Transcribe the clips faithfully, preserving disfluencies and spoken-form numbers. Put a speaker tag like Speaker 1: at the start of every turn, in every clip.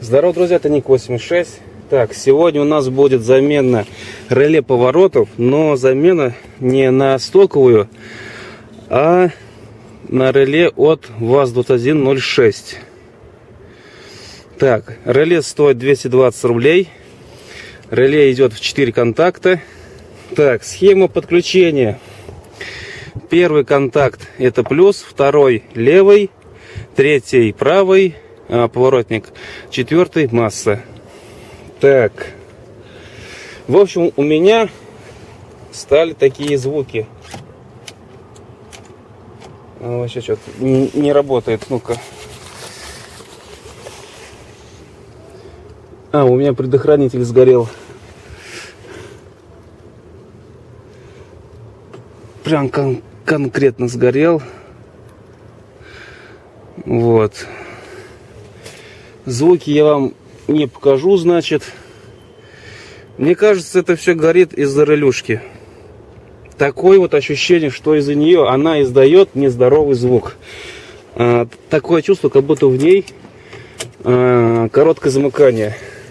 Speaker 1: Здорово, друзья, это Ник восемьдесят шесть. Так, сегодня у нас будет замена реле поворотов, но замена не на стоковую, а на реле от ВАЗ двадцать один ноль шесть. Так, реле стоит двести двадцать рублей. Реле идет в четыре контакта. Так, схема подключения. Первый контакт это плюс, второй левый, третий правый, а, поворотник, четвертый масса. Так, в общем, у меня стали такие звуки. А, вообще что-то не, не работает. Ну-ка. А, у меня предохранитель сгорел. Прям кон конкретно сгорел. Вот. Звуки я вам не покажу, значит. Мне кажется, это все горит из-за релюшки. Такое вот ощущение, что из-за нее она издает нездоровый звук. А, такое чувство, как будто в ней а, короткое замыкание.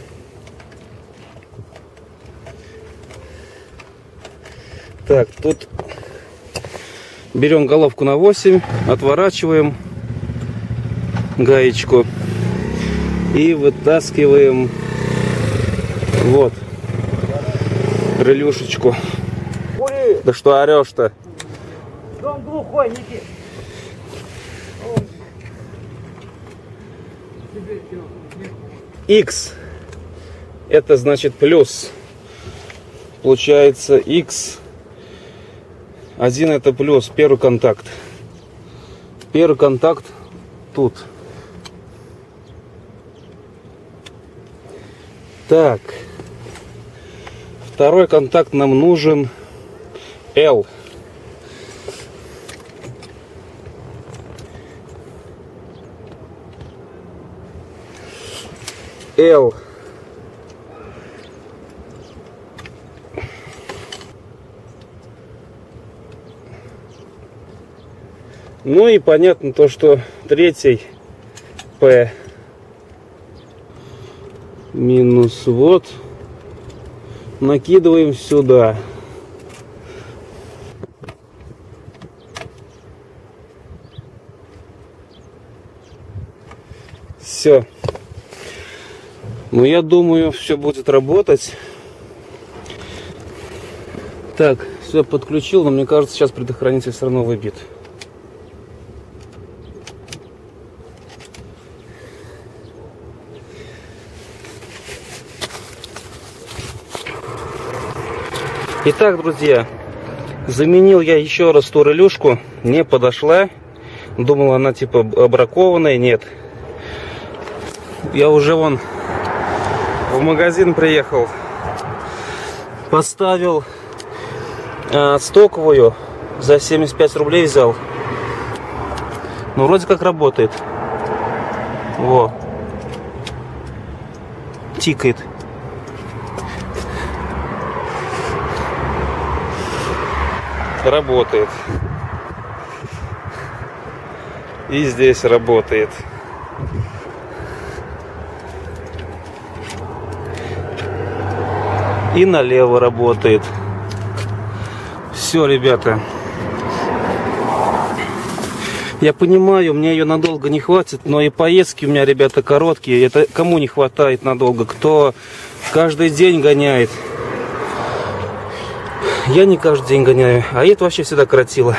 Speaker 1: Так, тут берем головку на восемь, отворачиваем гаечку и вытаскиваем вот релюшечку. Кури. Да что орешь-то?
Speaker 2: Дом глухой, Никит.
Speaker 1: X это значит плюс. Получается X один это плюс, первый контакт. Первый контакт тут. Так. Второй контакт нам нужен L. L. Ну и понятно то, что третий P минус вот накидываем сюда. Все. Ну я думаю, все будет работать. Так, все подключил, но мне кажется, сейчас предохранитель все равно выбит. Итак, друзья, заменил я еще раз ту релюшку, не подошла. Думал, она типа бракованная, нет. Я уже вон в магазин приехал, поставил э, стоковую, за семьдесят пять рублей взял. Ну, вроде как работает. Во. Тикает. Работает. И здесь работает. И налево работает. Все, ребята. Я понимаю, мне ее надолго не хватит, но и поездки у меня, ребята, короткие. Это кому не хватает надолго? Кто каждый день гоняет? Я не каждый день гоняю, а это вообще всегда коротило.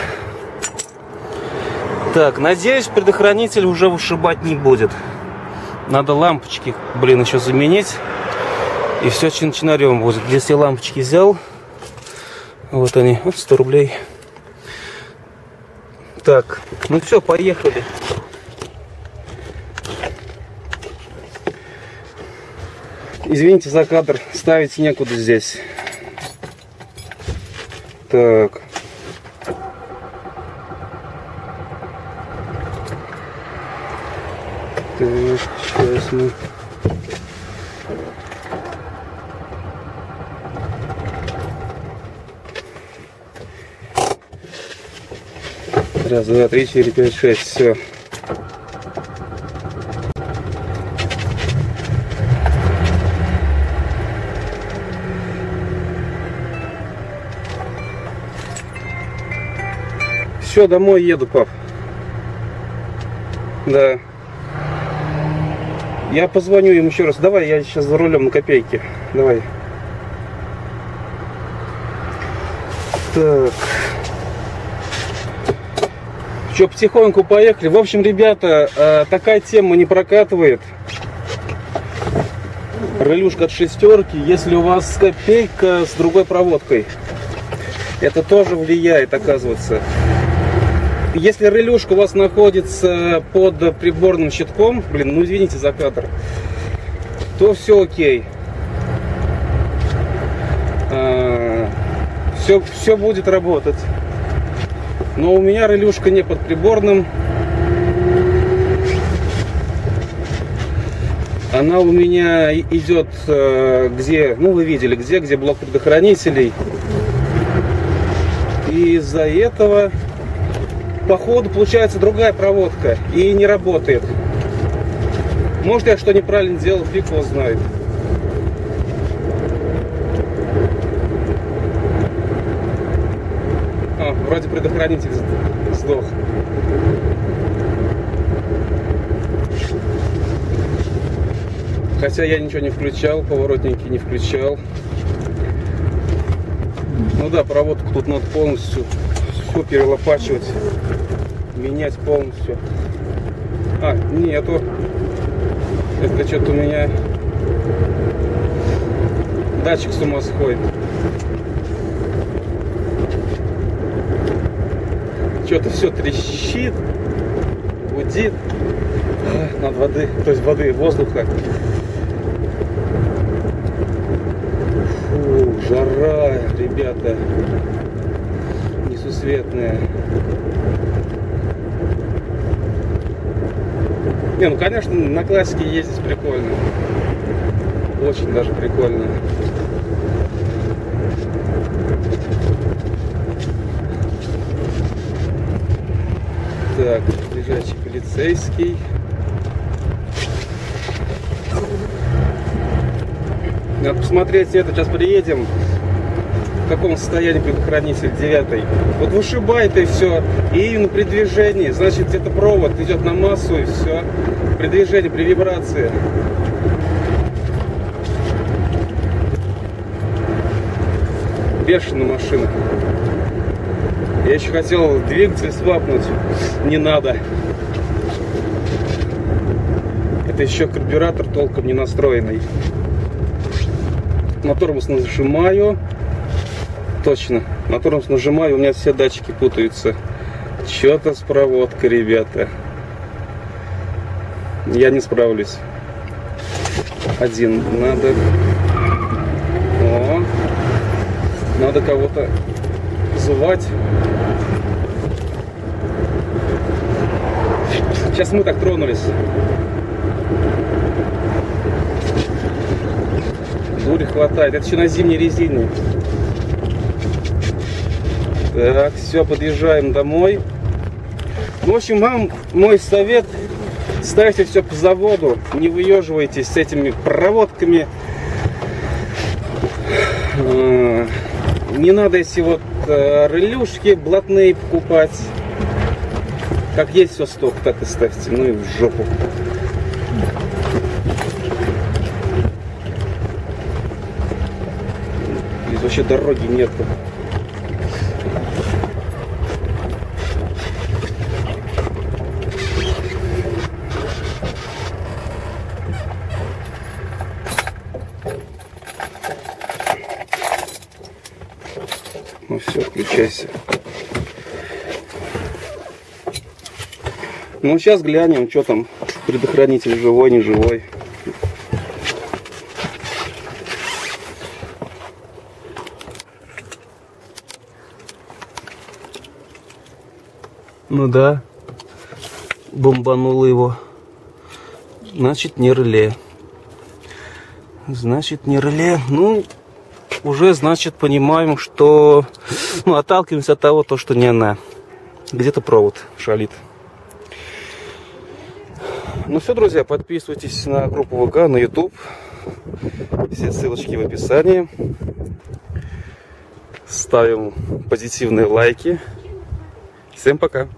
Speaker 1: Так, надеюсь, предохранитель уже вышибать не будет. Надо лампочки, блин, еще заменить. И все чин-чинарем будет. Здесь я лампочки взял. Вот они, вот сто рублей. Так, ну все, поехали. Извините за кадр, ставить некуда здесь. Так. Так, сейчас мы... Раз, два, три, четыре, пять, шесть. Все. Все, домой еду, пап. Да. Я позвоню им еще раз. Давай, я сейчас за рулем на копейки. Давай. Так. Че, потихоньку поехали. В общем, ребята, такая тема не прокатывает. Релюшка от шестерки, если у вас копейка с другой проводкой. Это тоже влияет, оказывается. Если релюшка у вас находится под приборным щитком, блин, ну извините за кадр, то все окей. А, все, все будет работать. Но у меня релюшка не под приборным. Она у меня идет, где, ну вы видели, где, где блок предохранителей. И из-за этого, походу, получается другая проводка и не работает. Может, я что неправильно делал, фиг его знает. А, вроде предохранитель сдох. Хотя я ничего не включал, поворотники не включал. Ну да, проводку тут надо полностью все перелопачивать, менять полностью. А, нету. Это что-то у меня датчик с ума сходит. Что-то все трещит, гудит. А, надо воды, то есть воды, воздуха. Фу, жара, ребята, несусветная. Не, ну конечно, на классике ездить прикольно. Очень даже прикольно. Так, лежачий полицейский. Надо посмотреть это, сейчас приедем. В каком состоянии предохранитель девятый. Вот вышибает и все. И именно при движении, значит, где-то провод идет на массу и все. При движении, при вибрации. Бешеная машина. Я еще хотел двигатель свапнуть. Не надо. Это еще карбюратор толком не настроенный. На тормоз нажимаю. Точно. На тормоз нажимаю, у меня все датчики путаются. Что-то с проводкой, ребята. Я не справлюсь. Один. Надо... О, надо кого-то звать. Сейчас мы так тронулись. Дури хватает. Это еще на зимней резине. Так, все, подъезжаем домой. В общем, вам мой совет: ставьте все по заводу, не выеживайтесь с этими проводками. Не надо эти вот релюшки блатные покупать. Как есть все сток, так и ставьте. Ну и в жопу. Здесь вообще дороги нету. Ну все, включайся. Ну сейчас глянем, что там, предохранитель живой, не живой. Ну да, бомбануло его. Значит, не реле. Значит, не реле. Ну, уже, значит, понимаем, что... Ну, отталкиваемся от того, то, что не она. Где-то провод шалит. Ну все, друзья, подписывайтесь на группу ВК, на YouTube. Все ссылочки в описании. Ставим позитивные лайки. Всем пока.